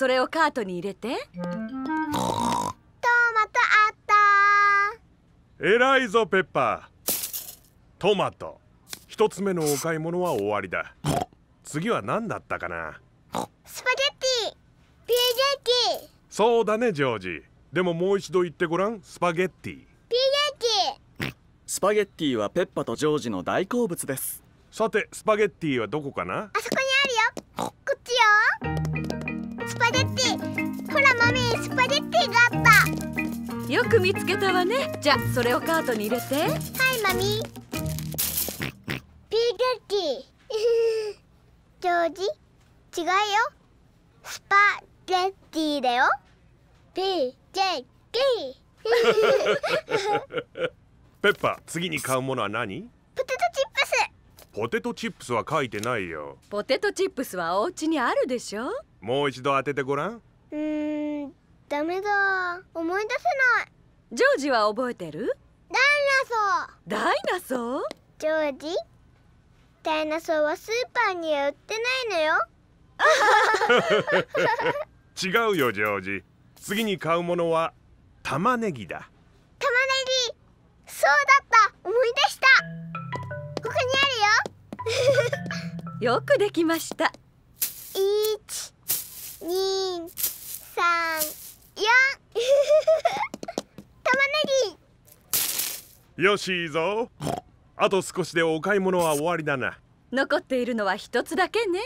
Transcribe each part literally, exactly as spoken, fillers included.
それをカートに入れて。 トマトあった。 えらいぞペッパー。トマト。一つ目のお買い物は終わりだ。次は何だったかな。 スパゲッティ、ピーゲッティ。 そうだねジョージ。でももう一度言ってごらん。スパゲッティ。 ピーゲッティ。 スパゲッティはペッパとジョージの大好物です。 さてスパゲッティはどこかな。 あそこにあるよ。こっちよ。スパゲッティ。ほらマミー、スパゲッティがあった。 よく見つけたわね。じゃあそれをカートに入れて。 はいマミー。ピーゲッティ。ジョージ、違うよ。スパゲッティだよ。ピーゲッティ。 ペッパー、次に買うものは何？ ポテトチップス。 ポテトチップスは書いてないよ。 ポテトチップスはお家にあるでしょ。 もう一度当ててごらん。 うーん、ダメだ。思い出せない。 ジョージは覚えてる？ ダイナソー。 ダイナソー？ ジョージ、ダイナソーはスーパーには売ってないのよ。 違うよジョージ。次に買うものは玉ねぎだ。 玉ねぎ。そうだった。思い出した。ここにあるよ。 よくできました。 いち、に、さん、よん。玉ねぎ。 よしいいぞ。あと少しでお買い物は終わりだな。 残っているのは一つだけね。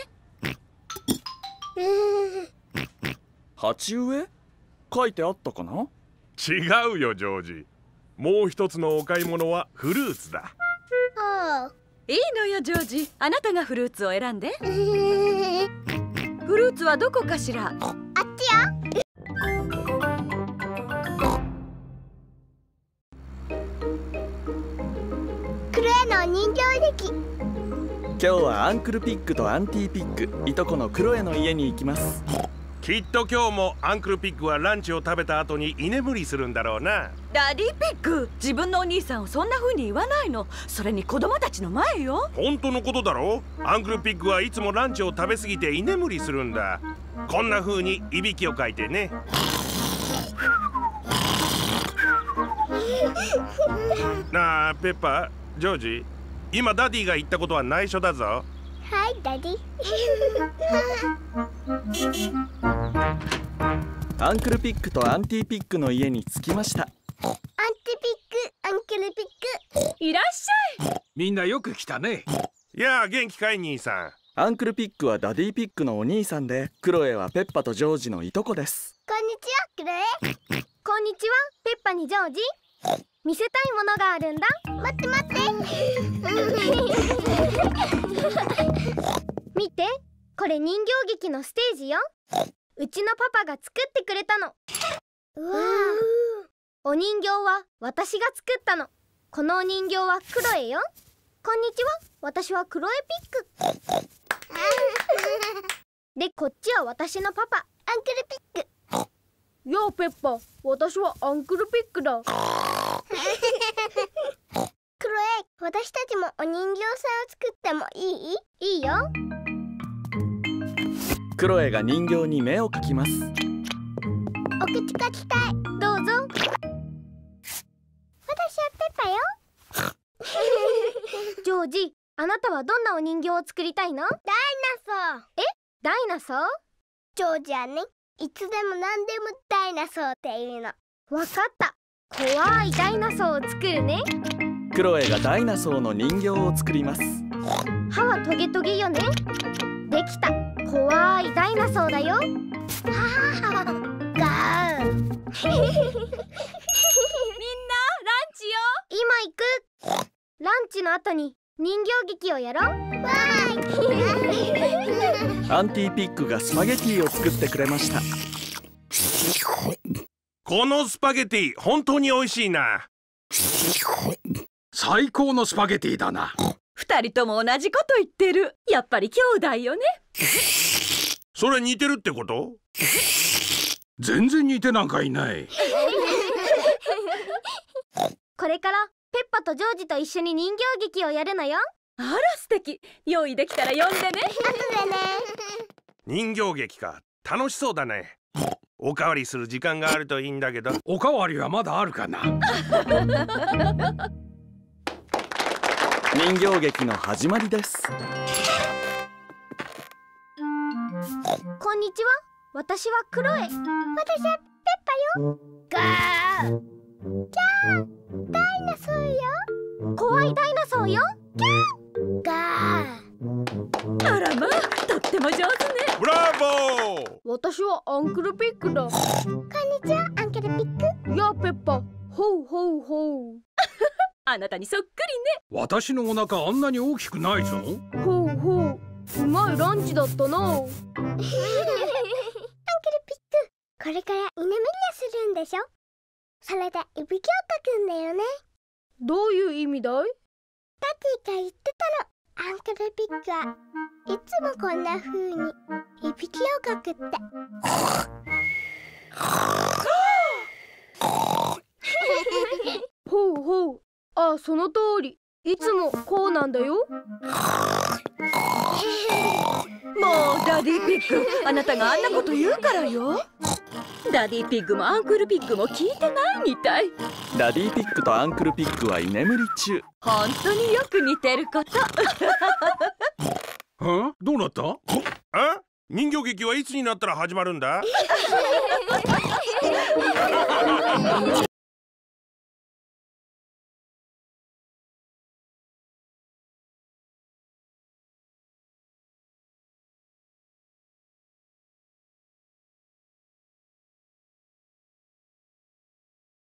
鉢植え？書いてあったかな？ 違うよジョージ。もう一つのお買い物はフルーツだ。 あいいのよジョージ。あなたがフルーツを選んで。 あ。 フルーツはどこかしら。 あっちよ。クロエの人形劇。 今日はアンクルピッグとアンティピッグ、いとこのクロエの家に行きます。 きっと今日もアンクルピッグはランチを食べた後に居眠りするんだろうな。 ダディピッグ、自分のお兄さんをそんな風に言わないの。それに子供たちの前よ。 本当のことだろ。アンクルピッグはいつもランチを食べ過ぎて居眠りするんだ。こんな風にいびきをかいてね。なあペッパー、ジョージ、今ダディが言ったことは内緒だぞ。 はいダディ。 アンクルピッグとアンティピッグの家に着きました。 アンティピッグ、アンクルピッグ。 いらっしゃい。 みんなよく来たね。 いやあ元気かい兄さん。 アンクルピッグはダディピッグのお兄さんで、クロエはペッパとジョージのいとこです。 こんにちは、クロエ。こんにちは、ペッパにジョージ。見せたいものがあるんだ。待って待って。見て、これ人形劇のステージよ。うちのパパが作ってくれたの。うわー。お人形は私が作ったの。このお人形はクロエよ。こんにちは、私はクロエピック。で、こっちは私のパパ、アンクルピック。 やあペッパ、私はアンクルピックだ。 クロエ、私たちもお人形さんを作ってもいい？いいよ。 クロエが人形に目を描きます。 お口描きたい。どうぞ。私はペッパよ。 ジョージ、あなたはどんなお人形を作りたいの？ ダイナソー。 え、ダイナソー？ ジョージはね、いつでも何でもダイナソーっていうの。 わかった。怖いダイナソーを作るね。 クロエがダイナソーの人形を作ります。 歯はトゲトゲよね。できた。怖いダイナソーだよ。 はーガー。 みんなランチよ。 今行く。ランチの後に人形劇をやろう。 わーい。 アンティピッグがスパゲティを作ってくれました。 このスパゲティ本当に美味しいな。 最高のスパゲティだな。 二人とも同じこと言ってる。やっぱり兄弟よね。 それ似てるってこと？ 全然似てなんかいない。 これからペッパとジョージと一緒に人形劇をやるのよ。 あら素敵。用意できたら呼んでね。 後でね。 人形劇か。 楽しそうだね。おかわりする時間があるといいんだけど。 おかわりはまだあるかな。 人形劇の始まりです。 こんにちは。私はクロエ。私はペッパよ。ガー。キャー。ダイナソーよ。怖いダイナソーよ。キャー。ガー。 あらまあ、とっても上手ね。 ブラボー。 私はアンクルピックだ。こんにちは、アンクルピック。やあ、ペッパ。ほうほうほう。 あなたにそっくりね。 私のお腹あんなに大きくないぞ。 ほうほう。うまいランチだったな。アンクルピック、これから居眠りをするんでしょ。それでいびきをかくんだよね。どういう意味だい？ダディが言ってたの。アンクルピックはいつもこんな風にいびきをかくって。ほうほう。ああ、その通り。いつもこうなんだよ。 もうダディピッグ、あなたがあんなこと言うからよ。ダディピッグもアンクルピッグも聞いてないみたい。 ダディピックとアンクルピックは居眠り中。 本当によく似てること。 は？どうなった？ あ？人形劇はいつになったら始まるんだ？